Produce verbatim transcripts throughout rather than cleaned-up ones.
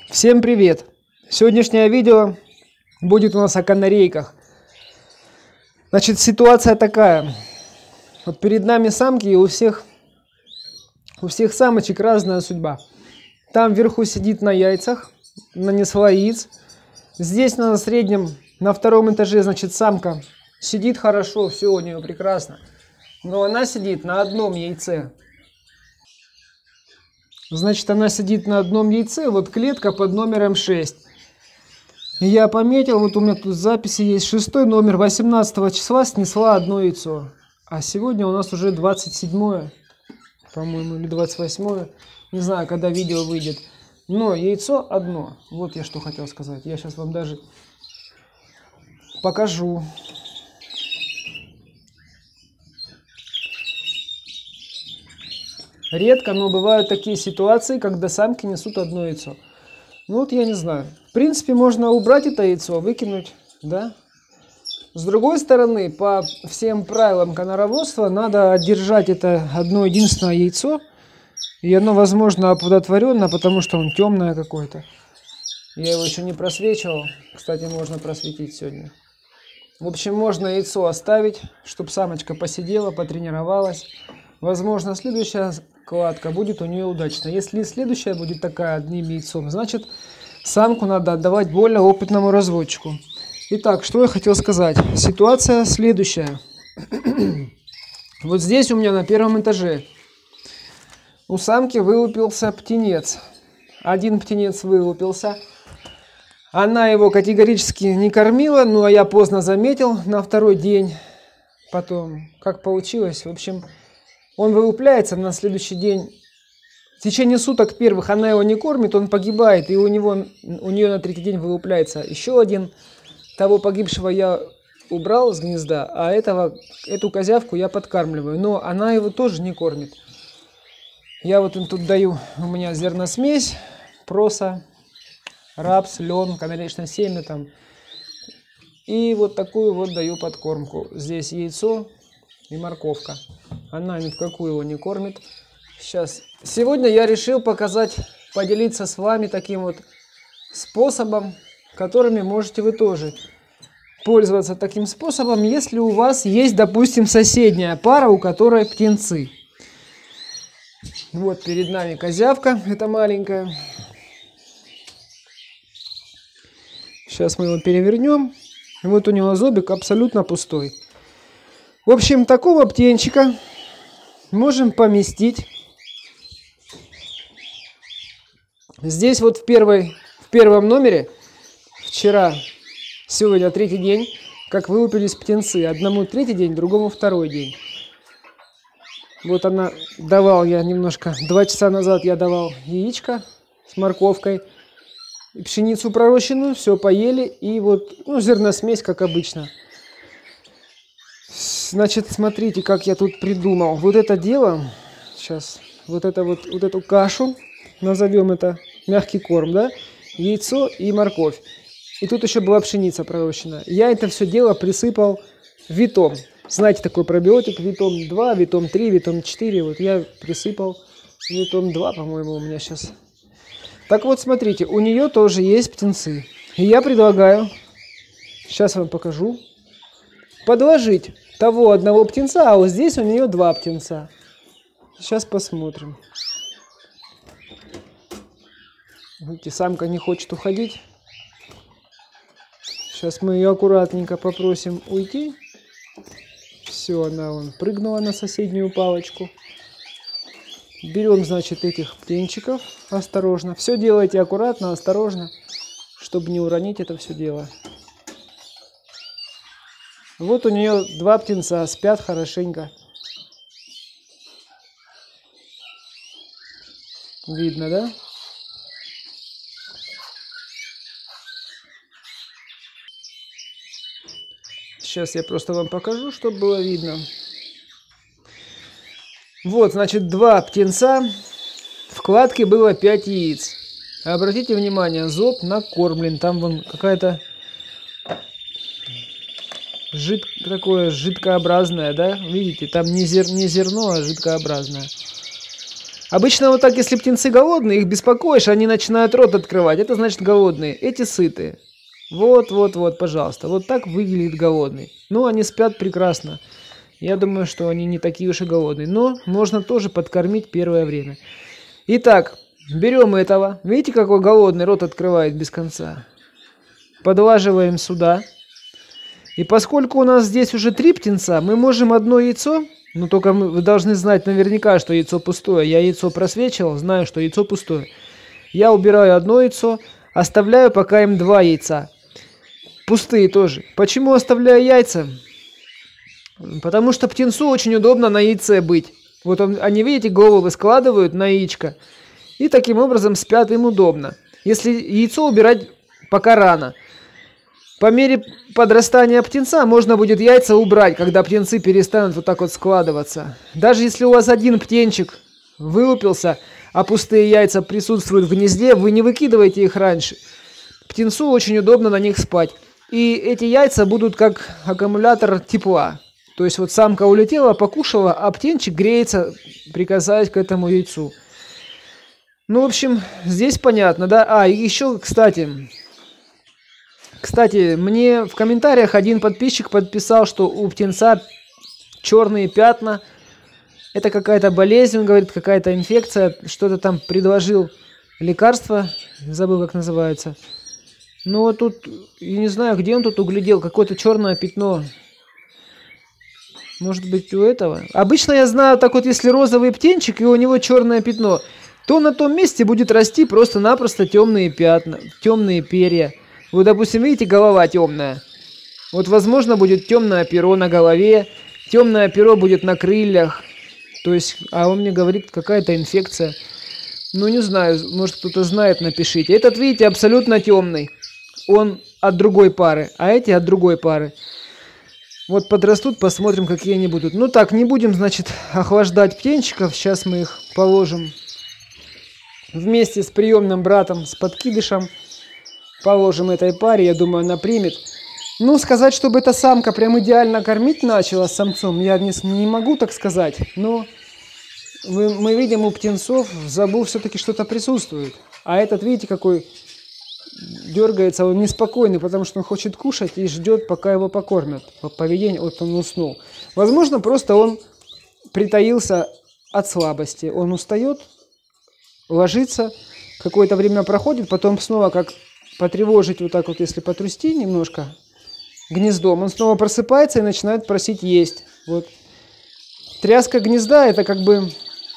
Всем привет! Сегодняшнее видео будет у нас о канарейках. Значит, ситуация такая. Вот перед нами самки, и у всех, у всех самочек разная судьба. Там вверху сидит на яйцах, нанесла яиц. Здесь на среднем, на втором этаже, значит, самка сидит хорошо, все у нее прекрасно. Но она сидит на одном яйце. Значит, она сидит на одном яйце, вот клетка под номером шесть. И я пометил, вот у меня тут записи есть, шестой номер, восемнадцатого числа снесла одно яйцо. А сегодня у нас уже двадцать седьмое, по-моему, или двадцать восьмое. Не знаю, когда видео выйдет. Но яйцо одно. Вот я что хотел сказать. Я сейчас вам даже покажу. Редко, но бывают такие ситуации, когда самки несут одно яйцо. Ну вот я не знаю. В принципе, можно убрать это яйцо, выкинуть, да? С другой стороны, по всем правилам конороводства, надо держать это одно единственное яйцо. И оно, возможно, оплодотворенно, потому что он темное какое-то. Я его еще не просвечивал. Кстати, можно просветить сегодня. В общем, можно яйцо оставить, чтобы самочка посидела, потренировалась. Возможно, следующая кладка будет у нее удачная. Если следующая будет такая одним яйцом, значит, самку надо отдавать более опытному разводчику. Итак, что я хотел сказать. Ситуация следующая. Вот здесь у меня на первом этаже у самки вылупился птенец. Один птенец вылупился. Она его категорически не кормила, ну а я поздно заметил на второй день. Потом, как получилось, в общем... Он вылупляется на следующий день. В течение суток первых она его не кормит, он погибает, и у него, у нее на третий день вылупляется еще один. Того погибшего я убрал с гнезда, а этого, эту козявку я подкармливаю. Но она его тоже не кормит. Я вот им тут даю, у меня зерносмесь, проса, рапс, лен, канаречное семя там. И вот такую вот даю подкормку. Здесь яйцо и морковка. Она ни в какую его не кормит. Сейчас. Сегодня я решил показать, поделиться с вами таким вот способом, которыми можете вы тоже пользоваться таким способом, если у вас есть, допустим, соседняя пара, у которой птенцы. Вот перед нами козявка, это маленькая. Сейчас мы его перевернем. Вот у него зобик абсолютно пустой. В общем, такого птенчика можем поместить здесь вот в, первой, в первом номере. Вчера, сегодня третий день, как вылупились птенцы. Одному третий день, другому второй день. Вот она, давал я немножко, два часа назад я давал яичко с морковкой. И пшеницу пророщенную, все поели. И вот, ну, зерносмесь, как обычно. Значит, смотрите, как я тут придумал. Вот это дело, сейчас, вот это вот, вот эту кашу, назовем это мягкий корм, да, яйцо и морковь. И тут еще была пшеница пророщена. Я это все дело присыпал витом. Знаете, такой пробиотик, витом два, витом три, витом четыре. Вот я присыпал витом два, по-моему, у меня сейчас. Так вот, смотрите, у нее тоже есть птенцы. И я предлагаю, сейчас вам покажу, подложить того одного птенца, а вот здесь у нее два птенца. Сейчас посмотрим. Видите, самка не хочет уходить. Сейчас мы ее аккуратненько попросим уйти. Все, она вон прыгнула на соседнюю палочку. Берем, значит, этих птенчиков осторожно. Все делайте аккуратно, осторожно, чтобы не уронить это все дело. Вот у нее два птенца, спят хорошенько. Видно, да? Сейчас я просто вам покажу, чтобы было видно. Вот, значит, два птенца. В кладке было пять яиц. Обратите внимание, зоб накормлен. Там вон какая-то... Жид... такое жидкообразное, да? Видите, там не, зер... не зерно, а жидкообразное. Обычно вот так, если птенцы голодные, их беспокоишь, они начинают рот открывать. Это значит голодные. Эти сытые. Вот, вот, вот, пожалуйста. Вот так выглядит голодный. Ну, они спят прекрасно. Я думаю, что они не такие уж и голодные. Но можно тоже подкормить первое время. Итак, берем этого. Видите, какой голодный рот открывает без конца. Подваживаем сюда. И поскольку у нас здесь уже три птенца, мы можем одно яйцо... Но только мы, вы должны знать наверняка, что яйцо пустое. Я яйцо просвечивал, знаю, что яйцо пустое. Я убираю одно яйцо, оставляю пока им два яйца. Пустые тоже. Почему оставляю яйца? Потому что птенцу очень удобно на яйце быть. Вот он, они, видите, головы складывают на яичко. И таким образом спят, им удобно. Если яйцо убирать пока рано. По мере подрастания птенца можно будет яйца убрать, когда птенцы перестанут вот так вот складываться. Даже если у вас один птенчик вылупился, а пустые яйца присутствуют в гнезде, вы не выкидываете их раньше. Птенцу очень удобно на них спать. И эти яйца будут как аккумулятор тепла. То есть вот самка улетела, покушала, а птенчик греется, прикасаясь к этому яйцу. Ну, в общем, здесь понятно, да? А, и еще, кстати... Кстати, мне в комментариях один подписчик подписал, что у птенца черные пятна. Это какая-то болезнь, он говорит, какая-то инфекция. Что-то там предложил лекарство, забыл, как называется. Ну вот тут, я не знаю, где он тут углядел, какое-то черное пятно. Может быть, у этого? Обычно я знаю, так вот, если розовый птенчик и у него черное пятно, то на том месте будет расти просто-напросто темные пятна, темные перья. Вот, допустим, видите, голова темная. Вот, возможно, будет темное перо на голове, темное перо будет на крыльях. То есть, а он мне говорит, какая-то инфекция. Ну, не знаю, может, кто-то знает, напишите. Этот, видите, абсолютно темный. Он от другой пары, а эти от другой пары. Вот подрастут, посмотрим, какие они будут. Ну так, не будем, значит, охлаждать птенчиков. Сейчас мы их положим вместе с приемным братом, с подкидышем. Положим этой паре, я думаю, она примет. Ну, сказать, чтобы эта самка прям идеально кормить начала с самцом, я не, не могу так сказать. Но мы, мы видим, у птенцов в забу все-таки что-то присутствует. А этот, видите, какой дергается, он неспокойный, потому что он хочет кушать и ждет, пока его покормят. По поведению, вот он уснул. Возможно, просто он притаился от слабости. Он устает, ложится, какое-то время проходит, потом снова как... потревожить вот так вот, если потрясти немножко гнездом, он снова просыпается и начинает просить есть. Вот. Тряска гнезда — это как бы,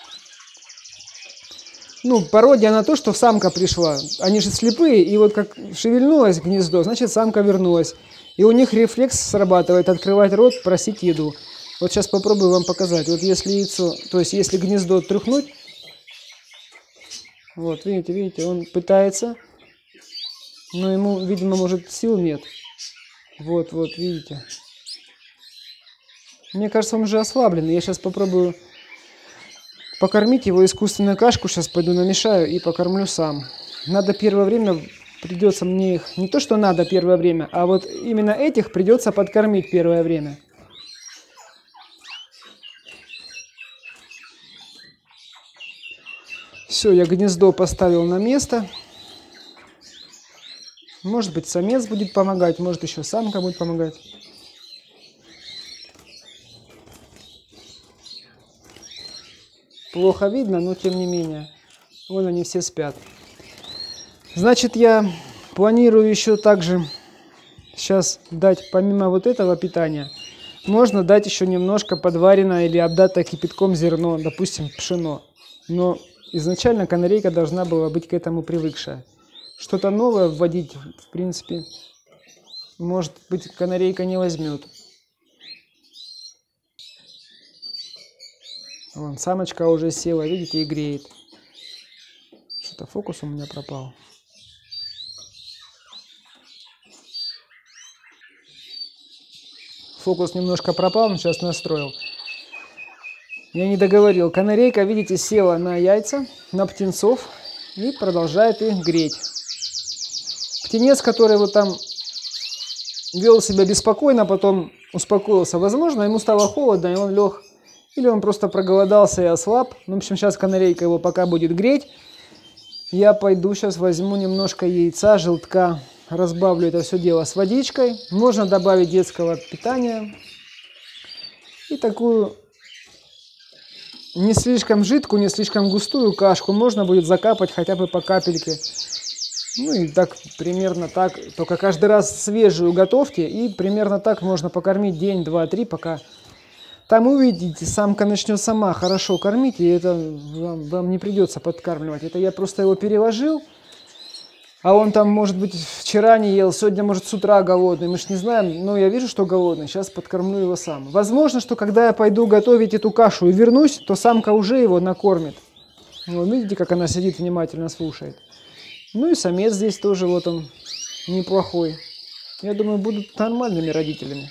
ну, пародия на то, что самка пришла. Они же слепые, и вот как шевельнулось гнездо, значит, самка вернулась. И у них рефлекс срабатывает открывать рот, просить еду. Вот сейчас попробую вам показать. Вот если яйцо, то есть если гнездо тряхнуть, вот, видите, видите, он пытается... Но ему, видимо, может, сил нет. Вот, вот, видите. Мне кажется, он уже ослаблен. Я сейчас попробую покормить его искусственную кашку. Сейчас пойду намешаю и покормлю сам. Надо первое время, придется мне их... Не то, что надо первое время, а вот именно этих придется подкормить первое время. Все, я гнездо поставил на место. Может быть, самец будет помогать, может, еще самка будет помогать. Плохо видно, но тем не менее. Вон они все спят. Значит, я планирую еще также сейчас дать, помимо вот этого питания, можно дать еще немножко подваренное или обдатое кипятком зерно, допустим, пшено. Но изначально канарейка должна была быть к этому привыкшая. Что-то новое вводить, в принципе, может быть, канарейка не возьмет. Вон, самочка уже села, видите, и греет. Что-то фокус у меня пропал. Фокус немножко пропал, но сейчас настроил. Я не договорил. Канарейка, видите, села на яйца, на птенцов и продолжает их греть. Птенец, который вот там вел себя беспокойно, потом успокоился. Возможно, ему стало холодно, и он лег Или он просто проголодался и ослаб. Ну, в общем, сейчас канарейка его пока будет греть. Я пойду сейчас возьму немножко яйца, желтка. Разбавлю это все дело с водичкой. Можно добавить детского питания. И такую не слишком жидкую, не слишком густую кашку можно будет закапать хотя бы по капельке. Ну и так, примерно так. Только каждый раз свежую готовьте. И примерно так можно покормить день, два, три, пока... Там увидите, самка начнет сама хорошо кормить, и это вам, вам не придется подкармливать. Это я просто его переложил, а он там, может быть, вчера не ел, сегодня, может, с утра голодный. Мы ж не знаем, но я вижу, что голодный, сейчас подкормлю его сам. Возможно, что когда я пойду готовить эту кашу и вернусь, то самка уже его накормит. Вот видите, как она сидит, внимательно слушает. Ну и самец здесь тоже, вот он, неплохой. Я думаю, будут нормальными родителями.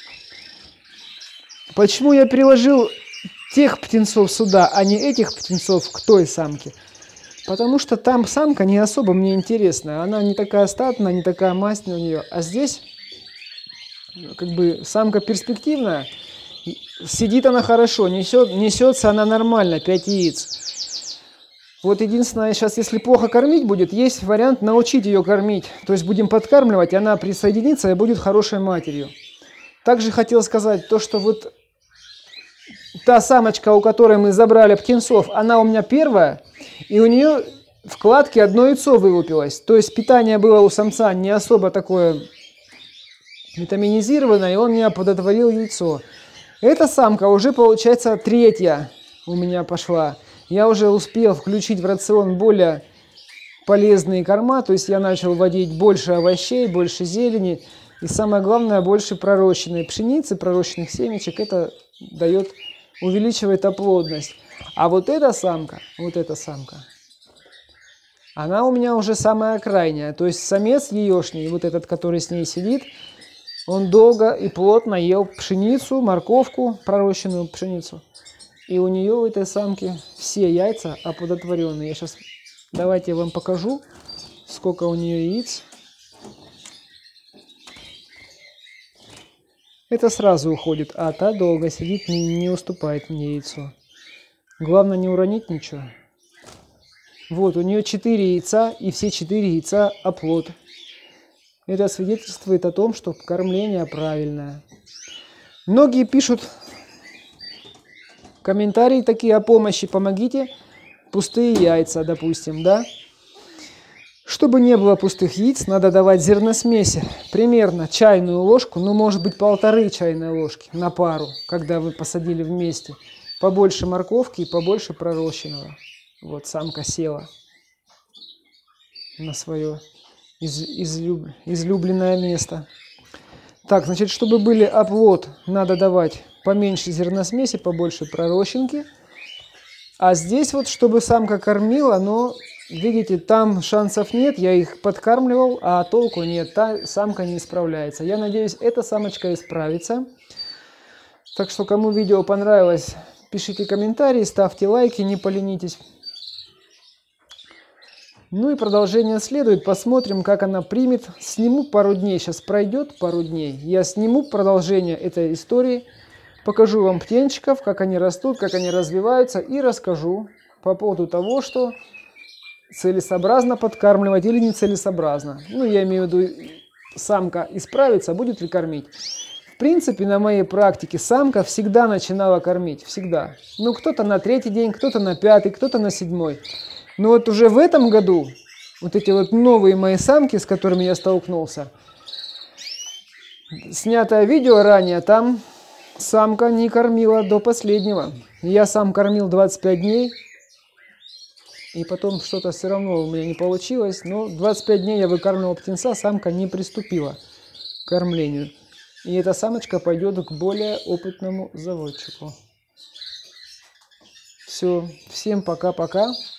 Почему я переложил тех птенцов сюда, а не этих птенцов к той самке? Потому что там самка не особо мне интересна. Она не такая статная, не такая мастная у нее. А здесь как бы самка перспективная. Сидит она хорошо, несет, несется она нормально, пять яиц. Вот единственное, сейчас если плохо кормить будет, есть вариант научить ее кормить. То есть будем подкармливать, она присоединится и будет хорошей матерью. Также хотел сказать то, что вот та самочка, у которой мы забрали птенцов, она у меня первая, и у нее в кладке одно яйцо вылупилось. То есть питание было у самца не особо такое витаминизированное, и он меня подотворил яйцо. Эта самка уже, получается, третья у меня пошла. Я уже успел включить в рацион более полезные корма, то есть я начал вводить больше овощей, больше зелени. И самое главное, больше пророщенной пшеницы, пророщенных семечек. Это дает, увеличивает оплодность. А вот эта самка, вот эта самка, она у меня уже самая крайняя. То есть самец еешний, вот этот, который с ней сидит, он долго и плотно ел пшеницу, морковку, пророщенную пшеницу. И у нее, у этой самки, все яйца оплодотворенные. Я сейчас, давайте я вам покажу, сколько у нее яиц. Это сразу уходит, а та долго сидит, не, не уступает мне яйцо. Главное не уронить ничего. Вот, у нее четыре яйца, и все четыре яйца оплод. Это свидетельствует о том, что кормление правильное. Многие пишут комментарии такие о помощи, помогите, пустые яйца, допустим, да? Чтобы не было пустых яиц, надо давать зерносмеси. Примерно чайную ложку, ну может быть полторы чайной ложки на пару, когда вы посадили вместе. Побольше морковки и побольше пророщенного. Вот самка села на свое из, излюб, излюбленное место. Так, значит, чтобы были оплод, надо давать поменьше зерносмеси, побольше пророщенки. А здесь вот, чтобы самка кормила, но... Видите, там шансов нет, я их подкармливал, а толку нет, та самка не справляется. Я надеюсь, эта самочка исправится. Так что, кому видео понравилось, пишите комментарии, ставьте лайки, не поленитесь. Ну и продолжение следует, посмотрим, как она примет. Сниму пару дней, сейчас пройдет пару дней, я сниму продолжение этой истории, покажу вам птенчиков, как они растут, как они развиваются, и расскажу по поводу того, что... целесообразно подкармливать или нецелесообразно. Ну, я имею в виду, самка исправится, будет ли кормить. В принципе, на моей практике самка всегда начинала кормить. Всегда. Ну, кто-то на третий день, кто-то на пятый, кто-то на седьмой. Но вот уже в этом году, вот эти вот новые мои самки, с которыми я столкнулся, снятое видео ранее, там самка не кормила до последнего. Я сам кормил двадцать пять дней. И потом что-то все равно у меня не получилось. Но двадцать пять дней я выкармливал птенца, самка не приступила к кормлению. И эта самочка пойдет к более опытному заводчику. Все, всем пока-пока.